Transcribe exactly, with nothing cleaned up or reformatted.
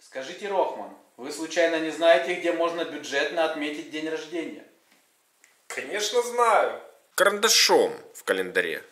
Скажите, Рохман, вы случайно не знаете, где можно бюджетно отметить день рождения? Конечно знаю. Карандашом в календаре.